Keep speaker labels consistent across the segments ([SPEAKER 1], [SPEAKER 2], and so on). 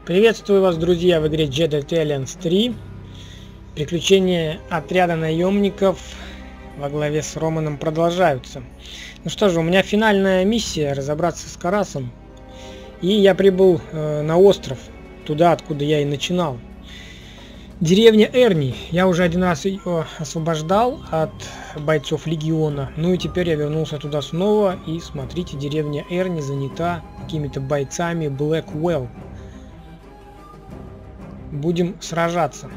[SPEAKER 1] Приветствую вас, друзья, в игре Jet Aliens 3. Приключения отряда наемников во главе с Романом продолжаются. Ну что же, у меня финальная миссия — разобраться с Карасом. И я прибыл на остров, туда, откуда я и начинал. Деревня Эрни. Я уже один раз ее освобождал от бойцов Легиона. Ну и теперь я вернулся туда снова. И смотрите, деревня Эрни занята какими-то бойцами Blackwell. Будем сражаться.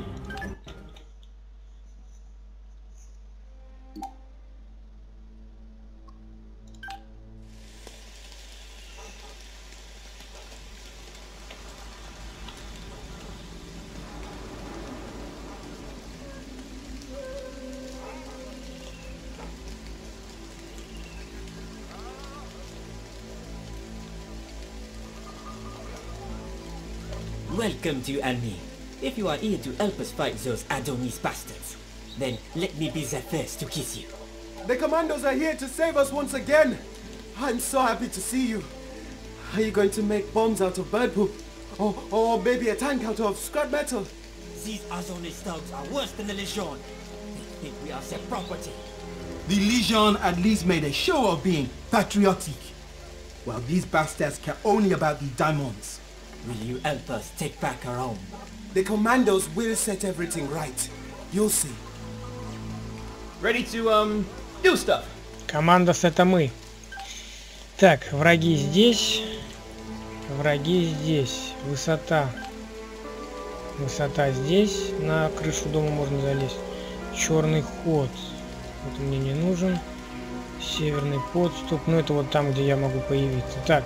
[SPEAKER 2] Welcome to Erni. If you are here to help us fight those Adonis bastards, then let me be the first to kiss you.
[SPEAKER 3] The commandos are here to save us once again. I'm so happy to see you. Are you going to make bombs out of bird poop? Or maybe a tank out of scrap metal?
[SPEAKER 2] These Adonis thugs are worse than the Legion. They think we are their property.
[SPEAKER 4] The Legion at least made a show of being patriotic, while these bastards care only about the diamonds.
[SPEAKER 2] Will you help us take back our home?
[SPEAKER 3] The commandos will set everything right. You'll see.
[SPEAKER 5] Ready to, do stuff.
[SPEAKER 1] Командос — это мы. Так, враги здесь. Враги здесь. Высота. Высота здесь. На крышу дома можно залезть. Черный ход. Это мне не нужен. Северный подступ. Ну, это вот там, где я могу появиться. Так.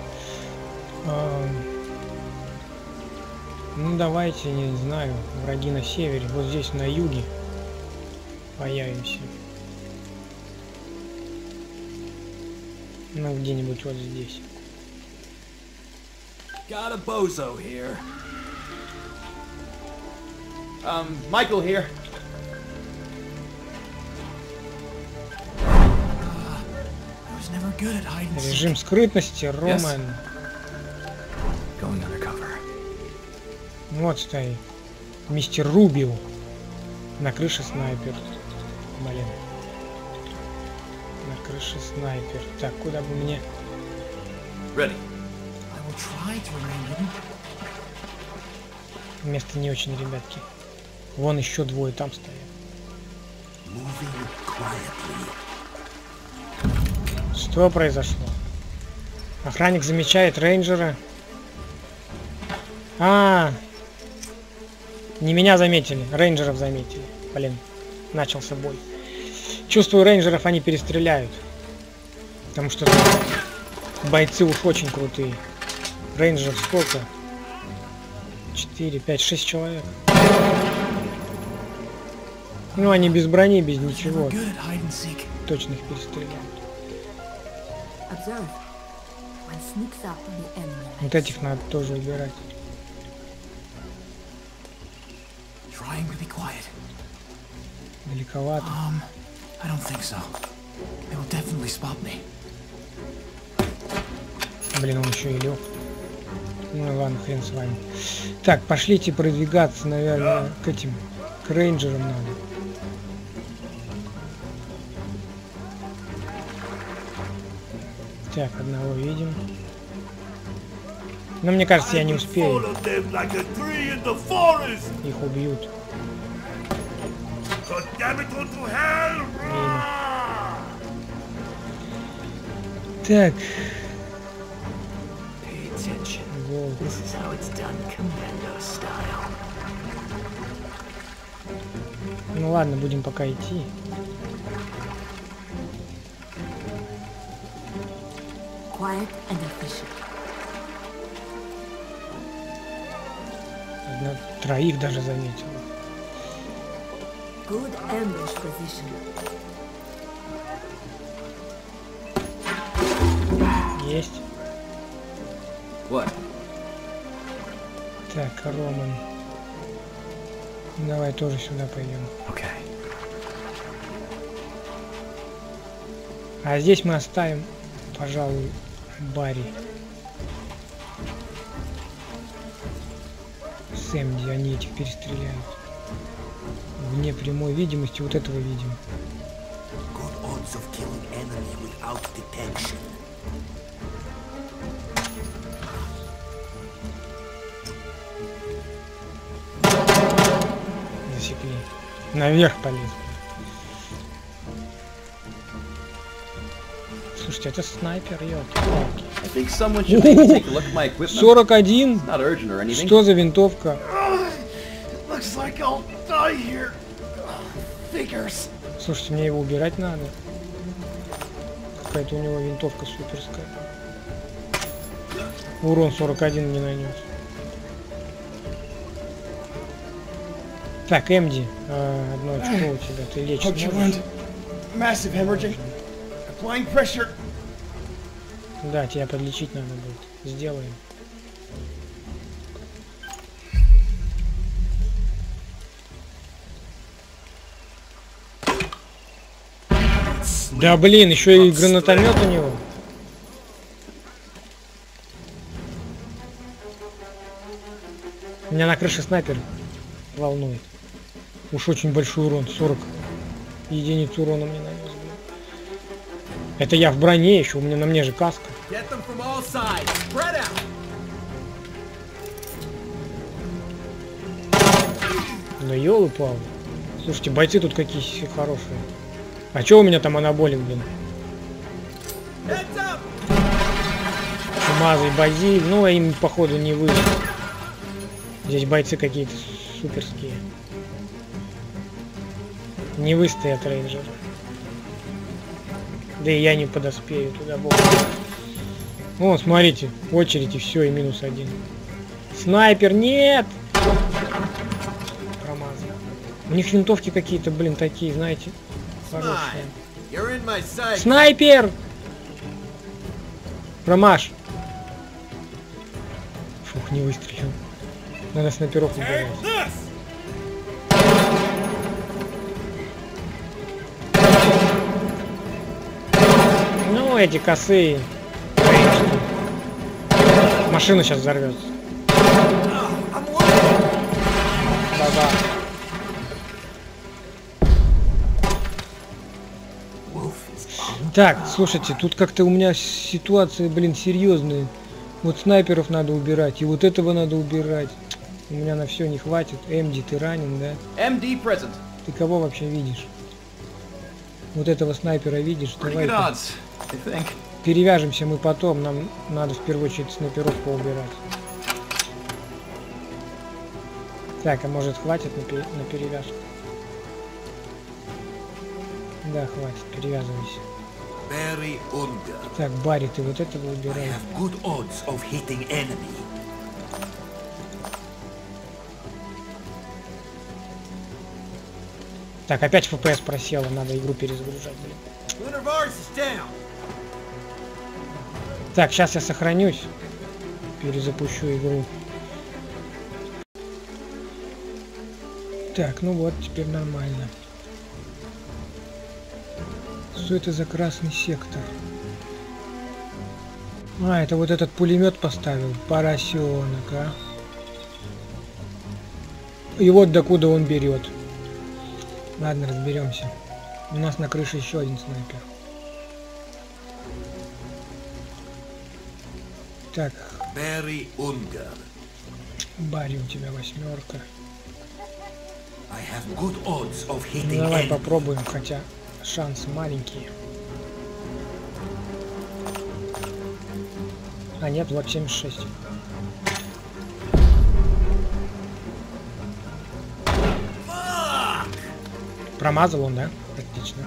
[SPEAKER 1] Ну, давайте, не знаю. Враги на севере. Вот здесь, на юге. Появимся. Ну, где-нибудь вот здесь.
[SPEAKER 5] Got a bozo here. Michael here.
[SPEAKER 4] I was never good at hide and seek.
[SPEAKER 1] Режим скрытности, Роман.
[SPEAKER 4] Going undercover.
[SPEAKER 1] Вот стоит. Мистер Рубио. На крыше снайпер. Блин. На крыше снайпер. Так, куда бы мне...
[SPEAKER 5] Ready.
[SPEAKER 4] I will try to remain hidden.
[SPEAKER 1] Место не очень, ребятки. Вон еще двое там стоят.
[SPEAKER 4] Moving quietly.
[SPEAKER 1] Что произошло? Охранник замечает рейнджера. Не меня заметили, рейнджеров заметили. Блин, начался бой. Чувствую, рейнджеров они перестреляют. Потому что бойцы уж очень крутые. Рейнджеров сколько? 4, 5, 6 человек. Ну, они без брони, без ничего. Точно их перестреляют. Вот этих надо тоже убирать. Далековато. Блин, он еще и лег. Ну ладно, хрен с вами. Так, пошлите продвигаться, наверное, к рейнджерам надо. Так, одного видим. Но мне кажется, я не успею. Их убьют. Так. Ну ладно, будем пока идти. Троих даже заметил.
[SPEAKER 6] Good ambush position.
[SPEAKER 1] Есть.
[SPEAKER 5] What?
[SPEAKER 1] Так, Роман. Давай тоже сюда пойдем.
[SPEAKER 4] Okay.
[SPEAKER 1] А здесь мы оставим, пожалуй, Барри. с МД, они этих перестреляют. Вне прямой видимости вот этого видим.
[SPEAKER 2] Good odds of killing enemy without detection.
[SPEAKER 1] Засекли. Наверх полез. Слушайте, это снайпер, ёлки-палки.
[SPEAKER 5] I think someone should maybe take a look at my equipment.
[SPEAKER 1] 41?
[SPEAKER 5] Not urgent or anything.
[SPEAKER 1] Что за винтовка?
[SPEAKER 3] Looks like I'll die here. Figures.
[SPEAKER 1] Слушайте, мне его убирать надо. Какая-то у него винтовка суперская. Урон 41 не нанес. Так, МД, одно очко у тебя, ты лечишь можешь?
[SPEAKER 3] Massive hemorrhaging. Applying pressure.
[SPEAKER 1] Да, тебя подлечить надо будет. Сделаем. Да блин, еще и гранатомет у него. Меня на крыше снайпер волнует. Уж очень большой урон, 40 единиц урона мне нанес. Это я в броне еще, у меня на мне же каска.
[SPEAKER 4] Get them from all sides. Spread out.
[SPEAKER 1] Да ёлы-палы. Слушайте, бойцы тут какие все хорошие. А чё у меня там анаболик, блин?
[SPEAKER 4] Heads up.
[SPEAKER 1] Чумазый базиль, ну им походу не выжить. Здесь бойцы какие-то суперские. Не выстоят рейнджеры. Да и я не подоспею туда, бог. О, смотрите, очередь и все, и -1. Снайпер, нет! Промазал. У них винтовки какие-то, блин, такие, знаете, хорошие.
[SPEAKER 3] You're in my sight.
[SPEAKER 1] Снайпер! Промаш. Фух, не выстрелил. Надо снайперов убивать. Ну, эти косые. Конечно. Машина сейчас взорвется. Да-да. Так, слушайте, тут как-то у меня ситуация, блин, серьезная. Вот снайперов надо убирать, и вот этого надо убирать. У меня на все не хватит. МД, ты ранен, да?
[SPEAKER 5] MD present.
[SPEAKER 1] Ты кого вообще видишь? Вот этого снайпера видишь?
[SPEAKER 5] Pretty good
[SPEAKER 1] Давай
[SPEAKER 5] odds, I think.
[SPEAKER 1] перевяжемся мы потом. Нам надо в первую очередь снайперов поубирать. Так, а может хватит на перевязку? Да, хватит, перевязывайся.
[SPEAKER 2] Very Ungar.
[SPEAKER 1] Так, Барри, ты вот этого
[SPEAKER 2] I
[SPEAKER 1] убирай.
[SPEAKER 2] have good odds of hitting enemy.
[SPEAKER 1] Так, опять FPS просела, надо игру перезагружать, блин.
[SPEAKER 3] Lunarvars is down.
[SPEAKER 1] Так, сейчас я сохранюсь. Перезапущу игру. Так, ну вот, теперь нормально. Что это за красный сектор? А, это вот этот пулемет поставил. Поросенок, а. И вот докуда он берет. Ладно, разберемся. У нас на крыше еще один снайпер. Так,
[SPEAKER 2] Very Ungar.
[SPEAKER 1] Барри, у тебя 8.
[SPEAKER 2] I have good odds of
[SPEAKER 1] Ну,
[SPEAKER 2] hitting
[SPEAKER 1] давай
[SPEAKER 2] enemy.
[SPEAKER 1] попробуем, хотя шансы маленькие. А нет, вот 76. Промазал он, да? Отлично.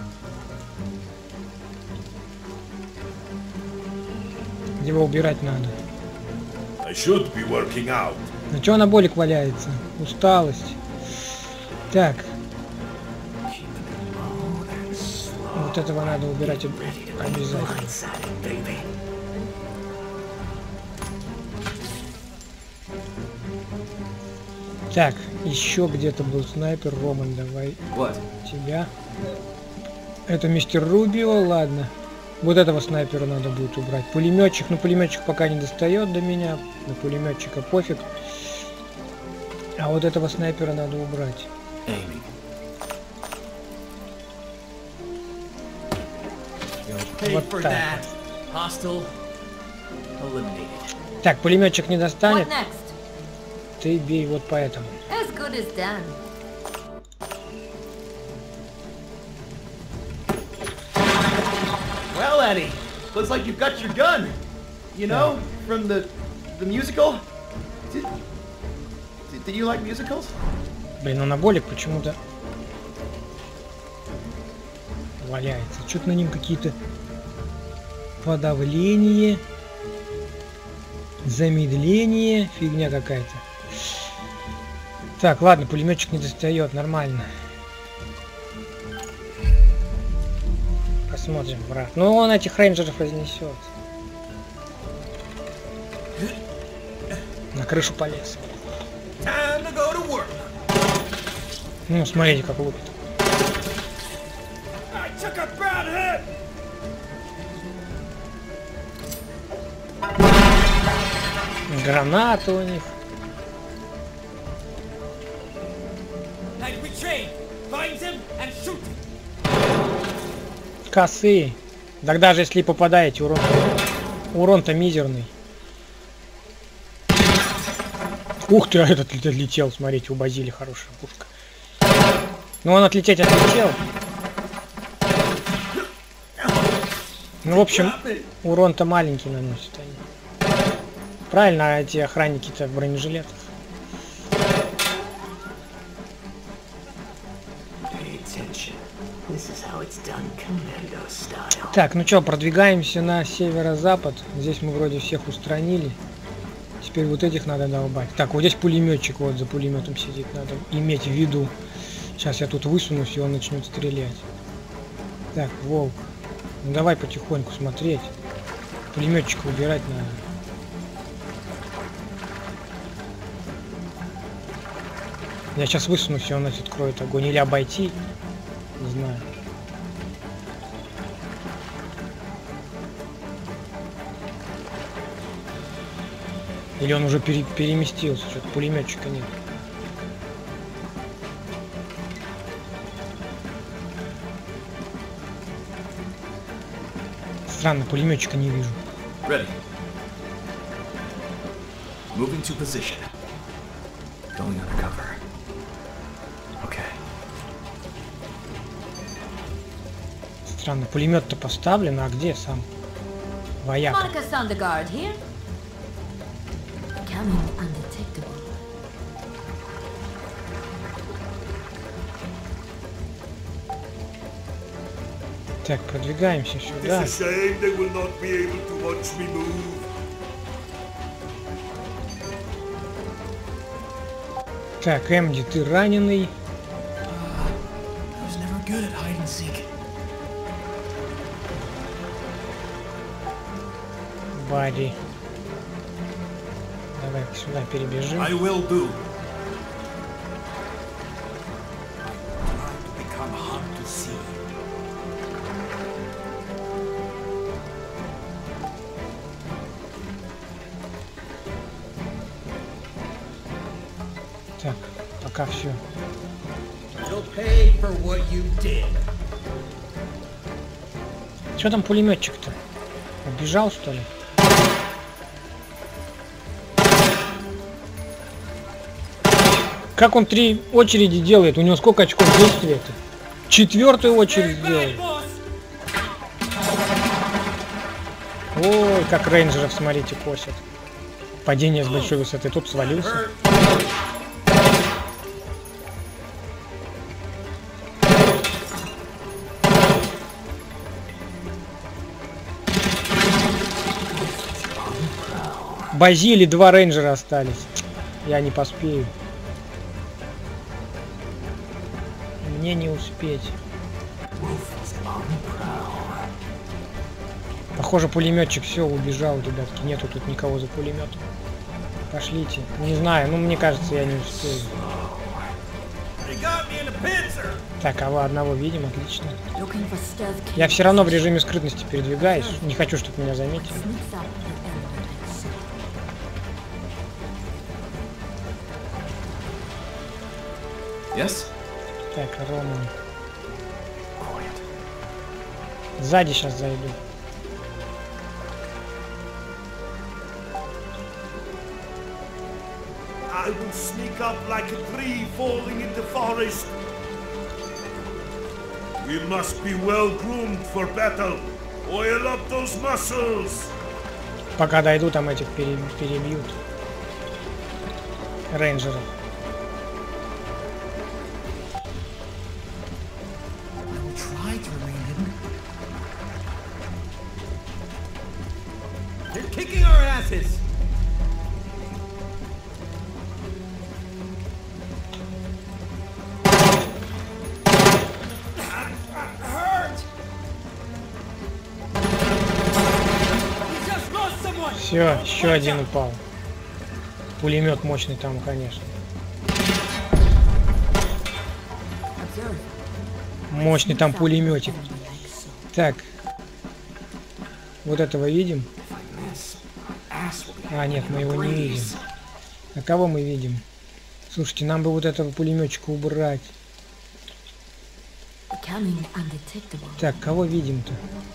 [SPEAKER 1] Его убирать надо.
[SPEAKER 7] I should be working out.
[SPEAKER 1] Ну чё анаболик валяется? Усталость. Так. Вот этого надо убирать обязательно. Так, еще где-то был снайпер. Роман, давай
[SPEAKER 5] What?
[SPEAKER 1] тебя. Это мистер Рубио, ладно. Вот этого снайпера надо будет убрать. Пулеметчик, но пулеметчик пока не достает до меня. На пулеметчика пофиг. А вот этого снайпера надо убрать.
[SPEAKER 7] Aiming.
[SPEAKER 1] Вот
[SPEAKER 2] For
[SPEAKER 1] так.
[SPEAKER 2] that. Hostile eliminated.
[SPEAKER 1] Так, пулеметчик не
[SPEAKER 6] What
[SPEAKER 1] достанет.
[SPEAKER 6] next?
[SPEAKER 1] Ты бей вот по этому.
[SPEAKER 6] As good as done.
[SPEAKER 5] Well, Eddie, looks like you've got your gun. You know, from the musical. Did you like musicals?
[SPEAKER 1] Блин, анаболик почему-то валяется. Что-то на нем какие-то подавление, замедление, фигня какая-то. Так, ладно, пулеметчик не достает, нормально. Посмотрим, брат. Ну, он этих рейнджеров разнесет. На крышу полез.
[SPEAKER 2] Time to go to work.
[SPEAKER 1] Ну, смотрите, как лупит.
[SPEAKER 2] I took a bad hit.
[SPEAKER 1] Гранаты у них.
[SPEAKER 2] Like we trained. Find him and shoot him.
[SPEAKER 1] Косые. Так даже если попадаете, урон-то мизерный. Ух ты, а этот отлетел, смотрите, у Базили хорошая пушка. Ну он отлетел. Ну, в общем, урон-то маленький наносит они. Правильно, эти охранники-то в бронежилетах. Так, ну что, продвигаемся на северо-запад. Здесь мы вроде всех устранили. Теперь вот этих надо долбать. Так, вот здесь пулеметчик вот за пулеметом сидит. Надо иметь в виду. Сейчас я тут высунусь, и он начнет стрелять. Так, волк. Ну давай потихоньку смотреть. Пулеметчика убирать надо. Я сейчас высунусь, и он откроет огонь. Или обойти. Не знаю. Или он уже переместился, что-то пулеметчика нет. Странно, пулеметчика не вижу.
[SPEAKER 7] Ready. Moving to position. Going undercover. Okay.
[SPEAKER 1] Странно, пулемет-то поставлен, а где сам вояк?
[SPEAKER 6] Monica Sondergaard here. Becoming undetectable.
[SPEAKER 1] Так, продвигаемся сюда.
[SPEAKER 7] It's a shame they will not be able to watch me move.
[SPEAKER 1] Так, Эмди, ты раненый.
[SPEAKER 2] I was never good at hide and seek.
[SPEAKER 1] Бади. Давай сюда перебежим.
[SPEAKER 7] I will do. Time to become hard to see.
[SPEAKER 1] Так, пока все.
[SPEAKER 2] You'll pay for what you did.
[SPEAKER 1] Что там пулеметчик-то? Убежал, что ли? Как он 3 очереди делает? У него сколько очков действия-то? 4-ю очередь делает. Ой, как рейнджеров, смотрите, косят. Падение с большой высоты. Тут свалился. Базили 2 рейнджера остались. Я не поспею. Мне не успеть. Похоже, пулеметчик все убежал, ребятки. Нету тут никого за пулеметом. Пошлите. Не знаю, ну мне кажется, я не успею. Так, а вы одного видим, отлично.
[SPEAKER 6] Looking for stealth
[SPEAKER 1] Я
[SPEAKER 6] kills.
[SPEAKER 1] все равно в режиме скрытности передвигаюсь. Не хочу, чтобы меня заметили.
[SPEAKER 6] Sneaks up to element.
[SPEAKER 3] Yes?
[SPEAKER 1] Так, Роман. Сзади сейчас зайду.
[SPEAKER 7] I will sneak up like a tree falling in the forest. We must be well groomed for battle. Oil up those muscles.
[SPEAKER 1] Пока дойду, там этих перебьют. Рейнджеров.
[SPEAKER 7] Try to remain hidden. They're kicking our asses.
[SPEAKER 1] Все, еще один упал. Пулемет мощный там, конечно. Мощный там пулеметик. Так. Вот этого видим? А, нет, мы его не видим. А кого мы видим? Слушайте, нам бы вот этого пулеметчика убрать. Так, кого видим-то?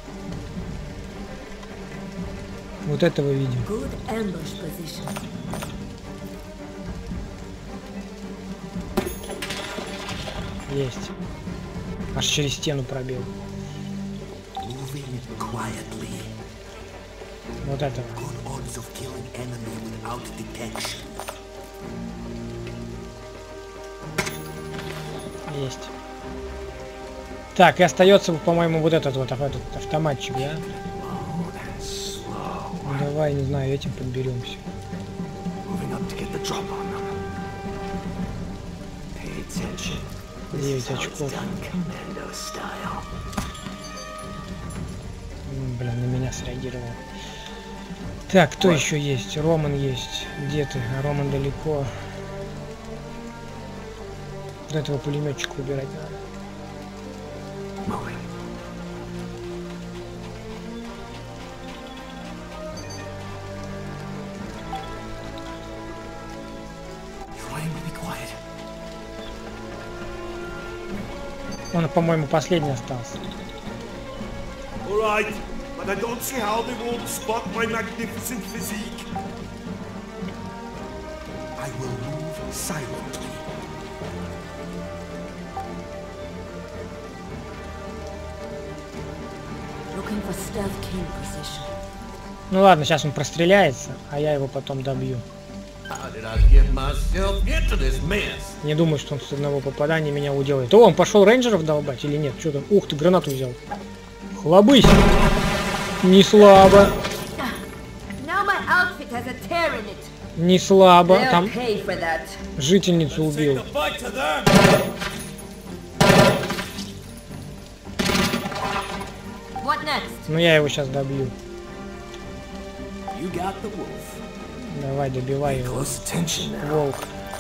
[SPEAKER 1] Вот этого видим. Есть. Аж через стену пробил. Вот этого. Есть. Так, и остается, по-моему, вот этот вот этот автоматчик, да? Давай, не знаю, этим подберемся. 9 очков. Блин, на меня среагировал. Так, кто еще есть? Роман есть. Где ты? А Роман далеко. Вот этого пулеметчика убирать надо. Он, по-моему, последний остался.
[SPEAKER 7] All right, but I don't see how they won't spot my magnificent physique. I will move silently.
[SPEAKER 6] Looking for stealth kill position.
[SPEAKER 1] Ну ладно, сейчас он простреляется, а я его потом добью. Не думаю, что он с одного попадания меня уделает. О, он пошел рейнджеров долбать или нет? Что там? Ух ты, гранату взял. Хлобысь! Не слабо. Не слабо. Там жительницу убил. Ну я его сейчас добью. Давай, добивай его. Волк.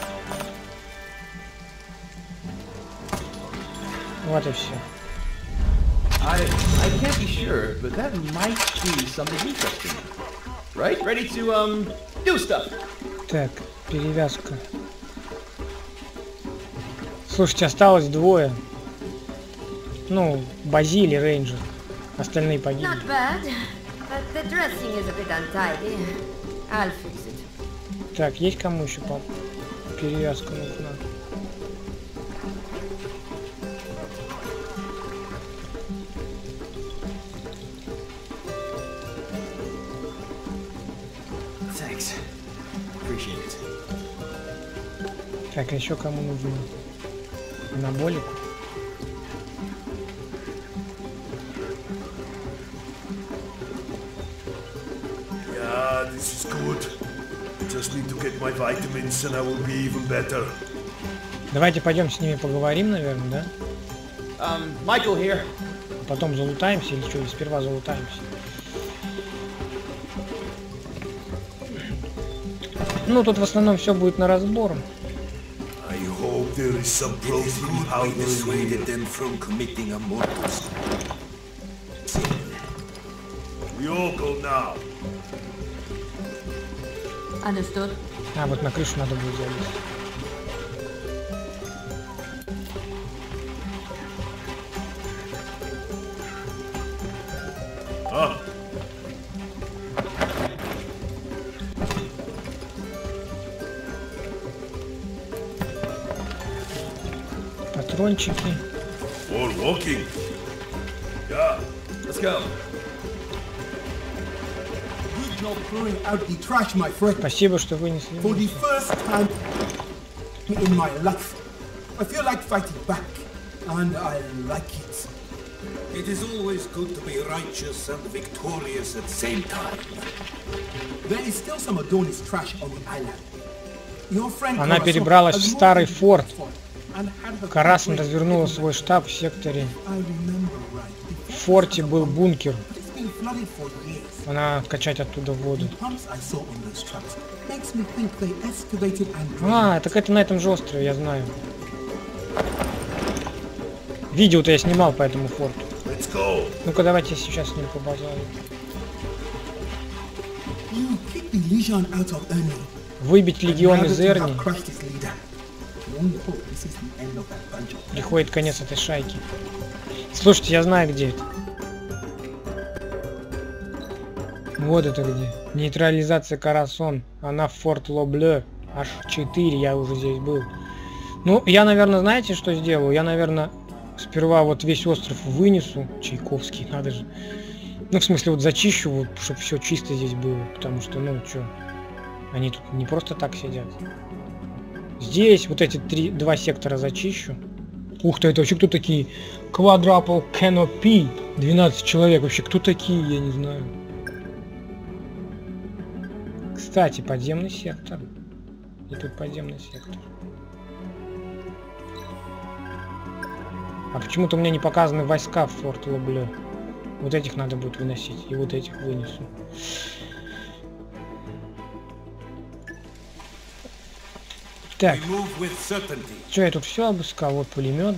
[SPEAKER 1] Вот и все.
[SPEAKER 5] I can't be sure, but that might be something interesting. Right? Ready to do stuff.
[SPEAKER 1] Так, перевязка. Слушайте, осталось двое. Ну, Базили, рейнджер. Остальные погибли. Так, есть кому еще перевязка нужна? Так, а еще кому нужно? Анаболик?
[SPEAKER 7] Yeah, this is good. Just need to get my vitamins and I will be even better.
[SPEAKER 1] Давайте пойдем с ними поговорим, наверное, да?
[SPEAKER 5] Michael here.
[SPEAKER 1] Потом залутаемся или что? Или сперва залутаемся? Ну, тут в основном все будет на разбор.
[SPEAKER 7] I hope there is some protein powder them from committing a mortal sin. We all go now.
[SPEAKER 6] Understood.
[SPEAKER 1] А, вот на крышу надо будет залезть.
[SPEAKER 7] А?
[SPEAKER 1] Патрончики.
[SPEAKER 7] For walking. Yeah.
[SPEAKER 5] Let's go.
[SPEAKER 4] Good job throwing out the trash, my friend.
[SPEAKER 1] Спасибо, что вынесли.
[SPEAKER 4] For the first time in my life, I feel like fighting back, and I like it.
[SPEAKER 7] It is always good to be righteous and victorious at the same time.
[SPEAKER 4] There is still some Adonis trash on the island. Your friend
[SPEAKER 1] Она
[SPEAKER 4] Karasov
[SPEAKER 1] перебралась в
[SPEAKER 4] has
[SPEAKER 1] старый
[SPEAKER 4] moved
[SPEAKER 1] форт.
[SPEAKER 4] and had her
[SPEAKER 1] Карасан
[SPEAKER 4] great
[SPEAKER 1] развернула свой штаб в секторе.
[SPEAKER 4] I remember right.
[SPEAKER 1] В форте был бункер.
[SPEAKER 4] It's been flooded for years.
[SPEAKER 1] Она качать оттуда воду.
[SPEAKER 4] The pumps I saw on those trucks makes me think they excavated and
[SPEAKER 1] А, так это на этом же острове, я знаю. Видео-то я снимал по этому форту.
[SPEAKER 7] Let's go.
[SPEAKER 1] Ну-ка, давайте сейчас с ним побазарим.
[SPEAKER 4] You kick the Legion out of Ernie.
[SPEAKER 1] Выбить легион из Эрни. Приходит конец этой шайки. Слушайте, я знаю, где это. Вот это где. Нейтрализация Карасон. Она в Форт Лобле. Аж 4, я уже здесь был. Ну, я, наверное, знаете, что сделаю? Я, наверное, сперва вот весь остров вынесу. Чайковский, надо же. Ну, в смысле, вот зачищу, вот, чтобы все чисто здесь было. Потому что, ну, что, они тут не просто так сидят. Здесь вот эти два сектора зачищу. Ух ты, это вообще кто такие? Quadruple Canopy. 12 человек. Вообще, кто такие? Я не знаю. Кстати, подземный сектор. И тут подземный сектор. А почему-то у меня не показаны войска в Форт Лобле. Вот этих надо будет выносить. И вот этих вынесу. Так. Что, я тут все обыскал? Вот пулемет.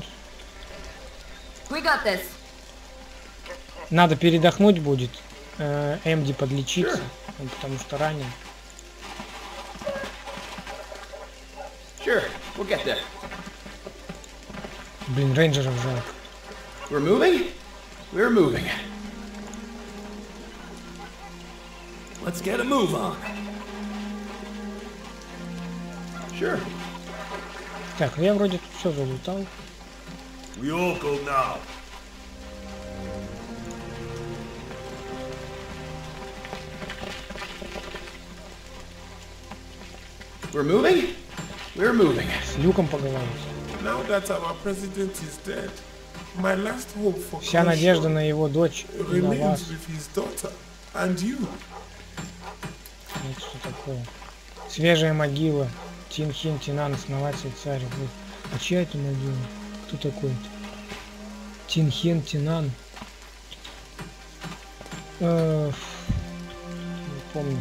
[SPEAKER 1] Надо передохнуть будет. Эмди подлечиться. Потому что ранен.
[SPEAKER 5] Sure, we'll get there.
[SPEAKER 1] Блин, рейнджеров жалко.
[SPEAKER 5] We're moving? We're moving.
[SPEAKER 7] Let's get a move on.
[SPEAKER 5] Sure.
[SPEAKER 1] Так, я вроде тут все залутал.
[SPEAKER 7] We all go now.
[SPEAKER 5] We're moving? We're moving.
[SPEAKER 1] С люком поговорить.
[SPEAKER 8] Now that our president is dead, my last hope for
[SPEAKER 1] Вся надежда на его дочь и на вас.
[SPEAKER 8] remains with his daughter and you.
[SPEAKER 1] Это что такое? Свежая могила. Тинхин Тинан, основатель царь. А чья это могила? Кто такой-то? Тинхин Тинан. Не помню.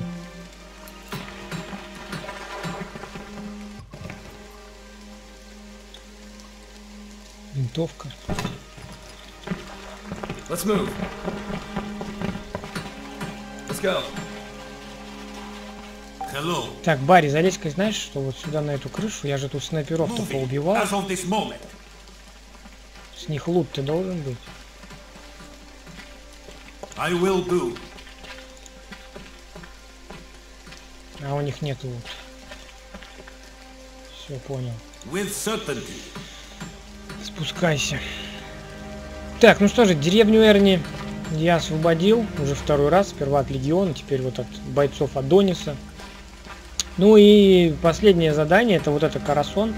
[SPEAKER 1] Винтовка.
[SPEAKER 5] Let's move. Let's go.
[SPEAKER 7] Hello.
[SPEAKER 1] Так, Барри, залезь-ка, знаешь, что вот сюда на эту крышу, я же тут снайперов-то поубивал.
[SPEAKER 7] As of this moment.
[SPEAKER 1] С них лут-то должен быть.
[SPEAKER 7] I will do.
[SPEAKER 1] А у них нет лут. Все, понял.
[SPEAKER 7] With certainty.
[SPEAKER 1] Спускайся. Так, ну что же, деревню Эрни я освободил уже второй раз. Сперва от легиона, теперь вот от бойцов Адониса. Ну и последнее задание, это вот это Карасон,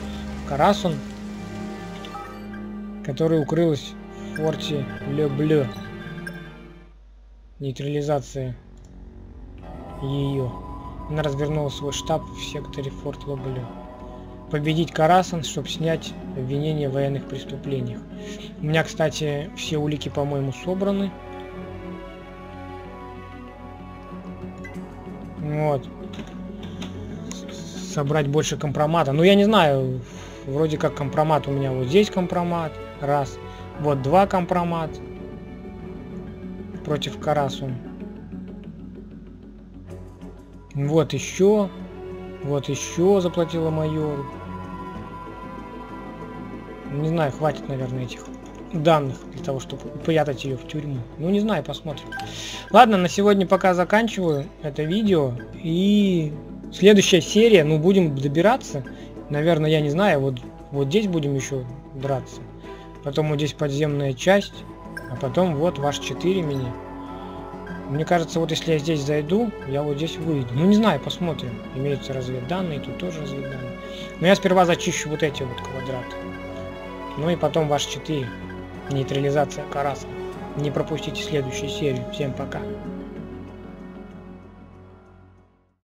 [SPEAKER 1] который укрылась в форте Ле-Бле. Нейтрализация ее. Она развернула свой штаб в секторе Форт Ле-Бле. Победить Карасан, чтобы снять обвинение в военных преступлениях. У меня, кстати, все улики, по-моему, собраны. Вот. Собрать больше компромата. Ну, я не знаю. Вроде как компромат у меня вот здесь компромат. Раз. Вот 2 компромат. Против Карасу. Вот еще. Вот еще заплатила майору. Не знаю, хватит, наверное, этих данных для того, чтобы упрятать ее в тюрьму. Ну, не знаю, посмотрим. Ладно, на сегодня пока заканчиваю это видео. И следующая серия, ну, будем добираться. Наверное, я не знаю, вот здесь будем еще драться. Потом вот здесь подземная часть. А потом вот ваш 4 мини. Мне кажется, вот если я здесь зайду, я вот здесь выйду. Ну, не знаю, посмотрим. Имеются разведданные, тут тоже разведданные. Но я сперва зачищу вот эти вот квадраты. Ну и потом ваш 4. Нейтрализация Караса. Не пропустите следующую серию. Всем пока.